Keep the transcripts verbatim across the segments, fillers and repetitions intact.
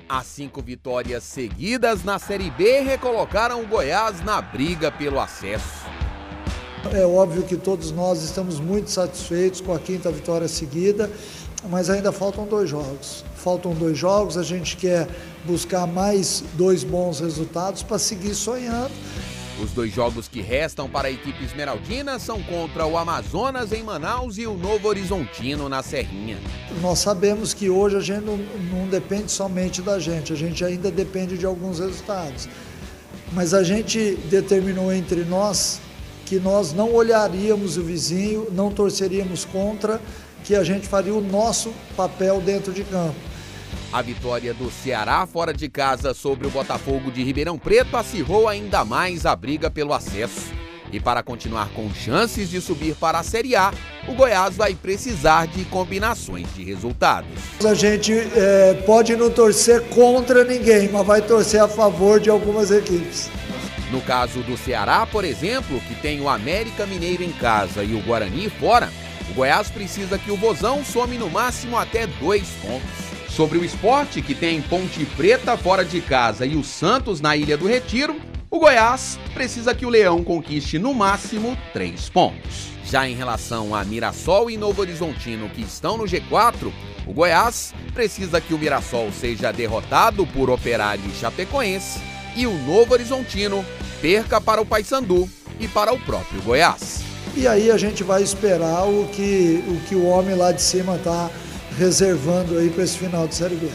As cinco vitórias seguidas na Série B recolocaram o Goiás na briga pelo acesso. É óbvio que todos nós estamos muito satisfeitos com a quinta vitória seguida, mas ainda faltam dois jogos. Faltam dois jogos, a gente quer buscar mais dois bons resultados para seguir sonhando. Os dois jogos que restam para a equipe esmeraldina são contra o Amazonas em Manaus e o Novo Horizontino na Serrinha. Nós sabemos que hoje a gente não, não depende somente da gente, a gente ainda depende de alguns resultados. Mas a gente determinou entre nós que nós não olharíamos o vizinho, não torceríamos contra, que a gente faria o nosso papel dentro de campo. A vitória do Ceará fora de casa sobre o Botafogo de Ribeirão Preto acirrou ainda mais a briga pelo acesso. E para continuar com chances de subir para a Série A, o Goiás vai precisar de combinações de resultados. A gente é, pode não torcer contra ninguém, mas vai torcer a favor de algumas equipes. No caso do Ceará, por exemplo, que tem o América Mineiro em casa e o Guarani fora, o Goiás precisa que o Vozão some no máximo até dois pontos. Sobre o Sport, que tem Ponte Preta fora de casa e o Santos na Ilha do Retiro, o Goiás precisa que o Leão conquiste no máximo três pontos. Já em relação a Mirassol e Novo Horizontino, que estão no G quatro, o Goiás precisa que o Mirassol seja derrotado por Operário e Chapecoense e o Novo Horizontino perca para o Paysandu e para o próprio Goiás. E aí a gente vai esperar o que o, que o homem lá de cima está reservando aí para esse final de Série B.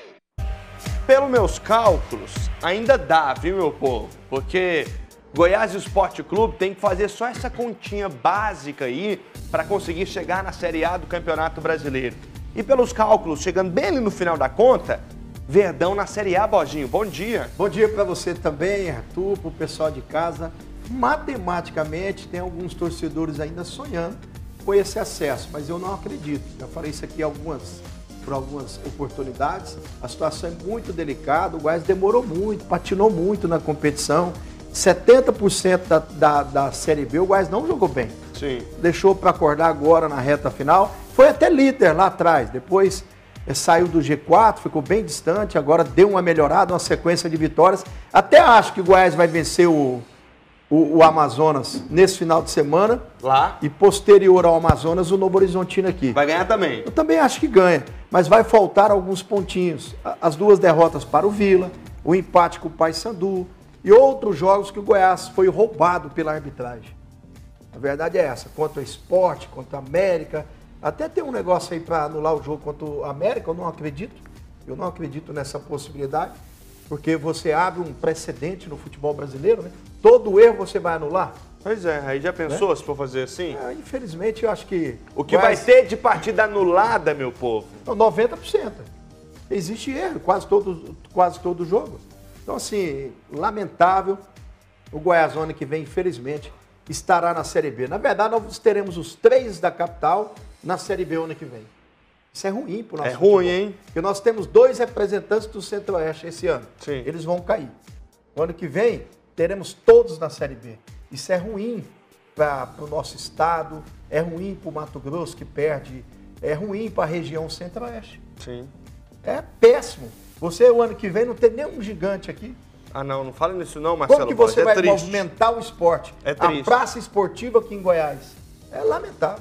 Pelos meus cálculos, ainda dá, viu, meu povo? Porque Goiás Esporte Clube tem que fazer só essa continha básica aí para conseguir chegar na Série A do Campeonato Brasileiro. E pelos cálculos, chegando bem ali no final da conta, Verdão na Série A, Bojinho. Bom dia. Bom dia para você também, Arthur, para o pessoal de casa. Matematicamente, tem alguns torcedores ainda sonhando com esse acesso, mas eu não acredito. Já falei isso aqui algumas, por algumas oportunidades. A situação é muito delicada, o Goiás demorou muito, patinou muito na competição. setenta por cento da, da, da Série B, o Goiás não jogou bem. Sim. Deixou para acordar agora na reta final. Foi até líder lá atrás, depois é, saiu do G quatro, ficou bem distante, agora deu uma melhorada, uma sequência de vitórias. Até acho que o Goiás vai vencer o... O, o Amazonas nesse final de semana. Lá. E posterior ao Amazonas, o Novo Horizontino aqui. Vai ganhar também. Eu também acho que ganha, mas vai faltar alguns pontinhos. As duas derrotas para o Vila, o empate com o Paysandu e outros jogos que o Goiás foi roubado pela arbitragem. A verdade é essa, contra o Sport, contra a América. Até tem um negócio aí para anular o jogo contra o América, eu não acredito. Eu não acredito nessa possibilidade, porque você abre um precedente no futebol brasileiro, né? Todo erro você vai anular. Pois é, aí já pensou, né? Se for fazer assim? É, infelizmente, eu acho que... O que vai ter de partida anulada, meu povo? noventa por cento. Existe erro, quase todo, quase todo jogo. Então, assim, lamentável. O Goiás, ano que vem, infelizmente, estará na Série B. Na verdade, nós teremos os três da capital na Série B ano que vem. Isso é ruim para o nosso É futebol. ruim, hein? Porque nós temos dois representantes do Centro-Oeste esse ano. Sim. Eles vão cair. O ano que vem, teremos todos na Série B. Isso é ruim para o nosso estado, é ruim para o Mato Grosso, que perde, é ruim para a região Centro-Oeste. Sim. É péssimo. Você, o ano que vem, não tem nenhum gigante aqui. Ah, não, não fala nisso não, Marcelo. Como que você é vai triste. movimentar o esporte? É triste. A praça esportiva aqui em Goiás. É lamentável.